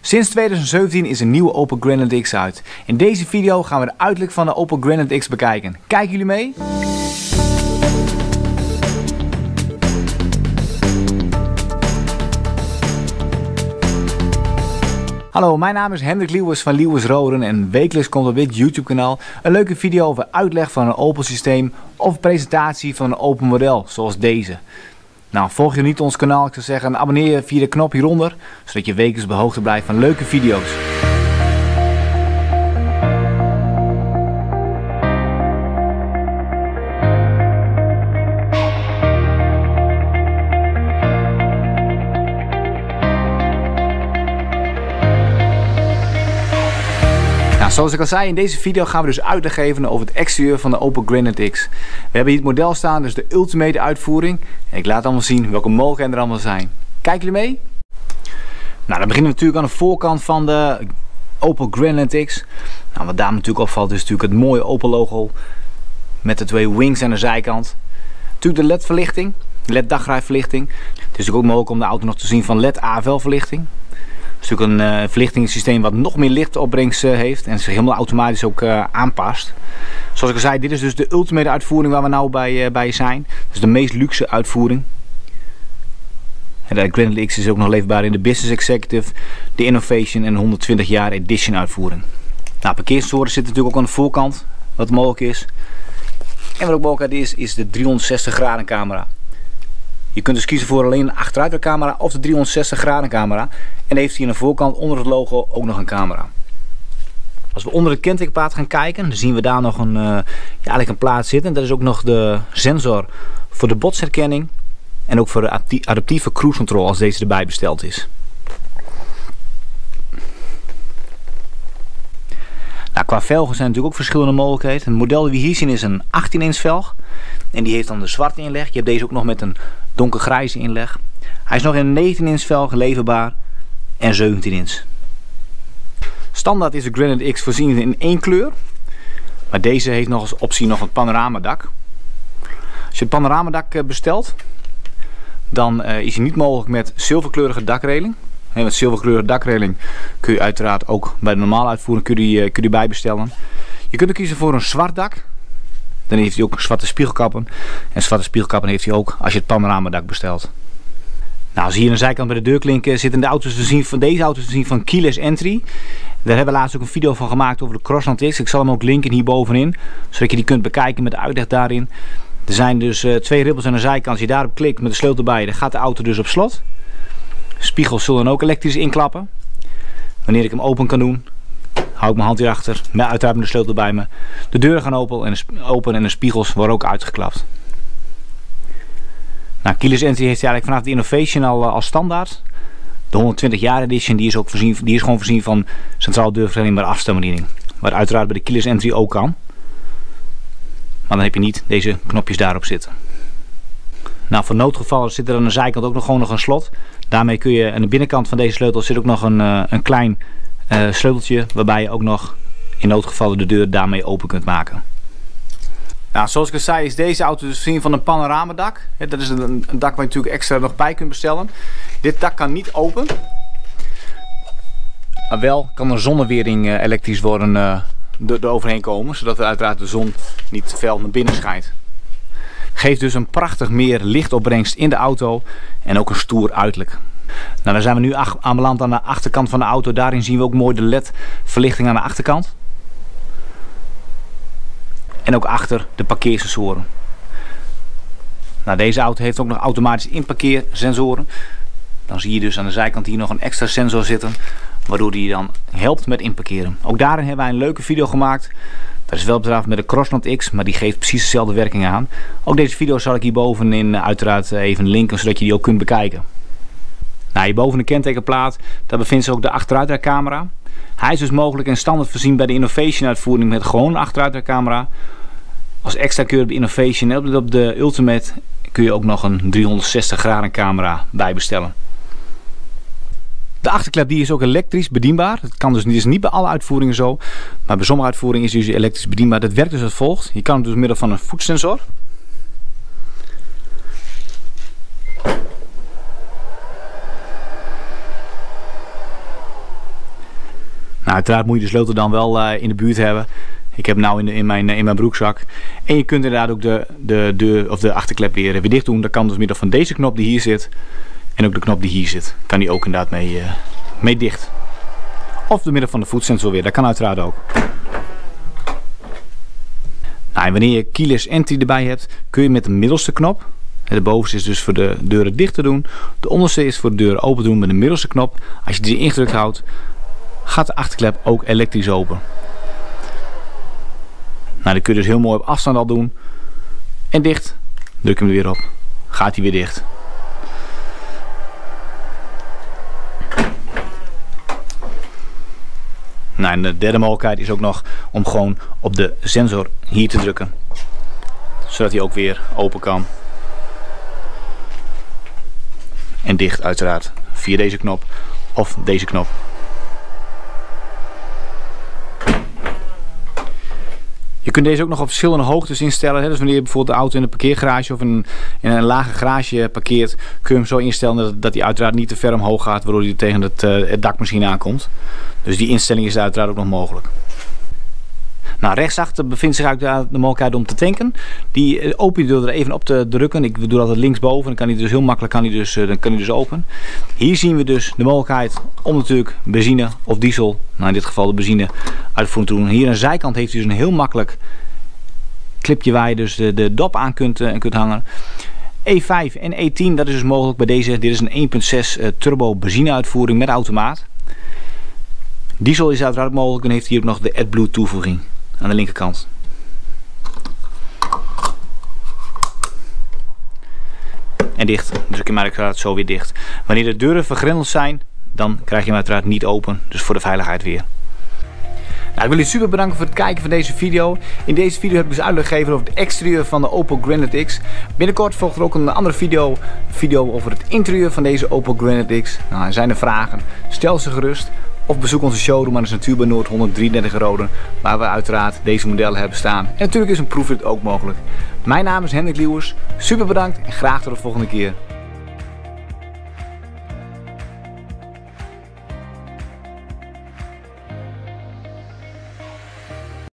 Sinds 2017 is een nieuwe Opel Granite X uit. In deze video gaan we de uiterlijk van de Opel Granite X bekijken. Kijken jullie mee? Hallo, mijn naam is Hendrik Lieuwers van Lieuwers Roden en wekelijks komt op dit YouTube kanaal een leuke video over uitleg van een Opel systeem of een presentatie van een Opel model zoals deze. Nou, volg je niet ons kanaal, ik zou zeggen abonneer je via de knop hieronder, zodat je wekelijks op de hoogte blijft van leuke video's. Zoals ik al zei, in deze video gaan we dus uitleg geven over het exterieur van de Opel Granite X. We hebben hier het model staan, dus de ultimate uitvoering. En ik laat allemaal zien welke mogelijkheden er allemaal zijn. Kijken jullie mee? Nou, dan beginnen we natuurlijk aan de voorkant van de Opel Granite X. Nou, wat daar natuurlijk opvalt is natuurlijk het mooie Opel logo met de twee wings aan de zijkant. Natuurlijk de LED verlichting, LED dagrijverlichting. Het is ook mogelijk om de auto nog te zien van LED AFL verlichting. Het is natuurlijk een verlichtingssysteem wat nog meer lichtopbrengst heeft en zich helemaal automatisch ook aanpast. Zoals ik al zei, dit is dus de ultimate uitvoering waar we nou bij zijn. Dus de meest luxe uitvoering. En de Granite X is ook nog leverbaar in de Business Executive, de Innovation en de 120 jaar Edition uitvoering. Nou, parkeersensoren zitten natuurlijk ook aan de voorkant, wat mogelijk is. En wat ook mogelijk is de 360 graden camera. Je kunt dus kiezen voor alleen een achteruitcamera of de 360 graden camera. En heeft hier aan de voorkant onder het logo ook nog een camera. Als we onder het kentekenplaat gaan kijken, dan zien we daar nog eigenlijk een plaat zitten. Dat is ook nog de sensor voor de botsherkenning. En ook voor de adaptieve cruise control als deze erbij besteld is. Nou, qua velgen zijn natuurlijk ook verschillende mogelijkheden. Het model die we hier zien is een 18 inch velg. En die heeft dan de zwarte inleg. Je hebt deze ook nog met een donkergrijze inleg. Hij is nog in een 19 inch velg leverbaar en 17 inch. Standaard is de Granite X voorzien in één kleur. Maar deze heeft nog als optie nog een panoramadak. Als je het panoramadak bestelt, dan is hij niet mogelijk met zilverkleurige dakreling. En met zilverkleurige dakreling kun je uiteraard ook bij de normale uitvoering kun je bijbestellen. Je kunt ook kiezen voor een zwart dak. Dan heeft hij ook zwarte spiegelkappen. En zwarte spiegelkappen heeft hij ook als je het panoramadak bestelt. Nou, als je hier aan de zijkant bij de deurklink zitten de auto's voorzien van deze auto's voorzien van keyless entry. Daar hebben we laatst ook een video van gemaakt over de Crossland X. Ik zal hem ook linken hierbovenin, zodat je die kunt bekijken met de uitleg daarin. Er zijn dus twee ribbels aan de zijkant. Als je daarop klikt met de sleutel bij, dan gaat de auto dus op slot. Spiegels zullen dan ook elektrisch inklappen. Wanneer ik hem open kan doen, hou ik mijn hand hierachter, uiteraard met de sleutel bij me. De deuren gaan open en de spiegels worden ook uitgeklapt. Nou, keyless entry heeft hij eigenlijk vanaf de Innovation al standaard. De 120 jaar Edition die is gewoon voorzien van centraal deurverstellingbare afstandsbediening. Wat uiteraard bij de keyless entry ook kan. Maar dan heb je niet deze knopjes daarop zitten. Nou, voor noodgevallen zit er aan de zijkant ook gewoon nog een slot. Daarmee kun je aan de binnenkant van deze sleutel zit ook nog een klein sleuteltje waarbij je ook nog in noodgevallen de deur daarmee open kunt maken. Nou, zoals ik al zei is deze auto dus voorzien van een panoramadak. Dat is een dak waar je natuurlijk extra nog bij kunt bestellen. Dit dak kan niet open. Maar wel kan een zonnewering elektrisch worden er overheen komen. Zodat uiteraard de zon niet te fel naar binnen schijnt. Geeft dus een prachtig meer lichtopbrengst in de auto. En ook een stoer uiterlijk. Nou, dan zijn we nu aanbeland aan de achterkant van de auto. Daarin zien we ook mooi de LED verlichting aan de achterkant. En ook achter de parkeersensoren. Nou, deze auto heeft ook nog automatische inparkeersensoren. Dan zie je dus aan de zijkant hier nog een extra sensor zitten. Waardoor die dan helpt met inparkeren. Ook daarin hebben wij een leuke video gemaakt. Dat is wel bedraafd met de Crossland X, maar die geeft precies dezelfde werking aan. Ook deze video zal ik hierbovenin uiteraard even linken, zodat je die ook kunt bekijken. Nou, hierboven de kentekenplaat, daar bevindt zich ook de achteruitrijcamera. Hij is dus mogelijk en standaard voorzien bij de Innovation uitvoering met gewoon een achteruitrijcamera. Als extra kun je op de Innovation en op de Ultimate kun je ook nog een 360 graden camera bijbestellen. De achterklep die is ook elektrisch bedienbaar. Dat kan dus niet bij alle uitvoeringen zo. Maar bij sommige uitvoeringen is hij dus elektrisch bedienbaar. Dat werkt dus als volgt. Je kan het dus door middel van een voetsensor. Nou, uiteraard moet je de sleutel dan wel in de buurt hebben. Ik heb hem nou in mijn broekzak. En je kunt inderdaad ook de deur of de achterklep weer dicht doen. Dat kan dus door middel van deze knop die hier zit. En ook de knop die hier zit. Kan die ook inderdaad mee dicht. Of door middel van de voetsensor weer. Dat kan uiteraard ook. Nou, en wanneer je keyless entry erbij hebt, kun je met de middelste knop. De bovenste is dus voor de deuren dicht te doen. De onderste is voor de deuren open te doen met de middelste knop. Als je die ingedrukt houdt, gaat de achterklep ook elektrisch open. Nou, dat kun je dus heel mooi op afstand al doen. En dicht. Druk hem er weer op. Gaat hij weer dicht. Nou, en de derde mogelijkheid is ook nog om gewoon op de sensor hier te drukken. Zodat hij ook weer open kan. En dicht uiteraard. Via deze knop of deze knop. Je kunt deze ook nog op verschillende hoogtes instellen. Dus wanneer je bijvoorbeeld de auto in een parkeergarage of in een lage garage parkeert, kun je hem zo instellen dat hij uiteraard niet te ver omhoog gaat, waardoor hij tegen het dak misschien aankomt. Dus die instelling is uiteraard ook nog mogelijk. Nou, rechtsachter bevindt zich uiteraard de mogelijkheid om te tanken. Die open je door er even op te drukken. Ik doe altijd linksboven. Dan kan hij dus heel makkelijk open. Hier zien we dus de mogelijkheid om natuurlijk benzine of diesel, nou in dit geval de benzine, uitvoering te doen. Hier aan de zijkant heeft hij dus een heel makkelijk clipje waar je dus de dop aan kunt hangen. E5 en E10, dat is dus mogelijk bij deze. Dit is een 1.6 turbo benzine uitvoering met automaat. Diesel is uiteraard mogelijk en heeft hier ook nog de AdBlue toevoeging aan de linkerkant. En dicht, dus ik maak uiteraard zo weer dicht. Wanneer de deuren vergrendeld zijn, dan krijg je hem uiteraard niet open, dus voor de veiligheid weer. Nou, ik wil jullie super bedanken voor het kijken van deze video. In deze video heb ik dus uitleg gegeven over het exterieur van de Opel Granite X. Binnenkort volgt er ook een andere video over het interieur van deze Opel Granite X. Nou, er zijn er vragen, stel ze gerust. Of bezoek onze showroom aan de Natuurbij Noord 133 Rode, waar we uiteraard deze modellen hebben staan. En natuurlijk is een proefrit ook mogelijk. Mijn naam is Hendrik Lieuwers, super bedankt en graag tot de volgende keer.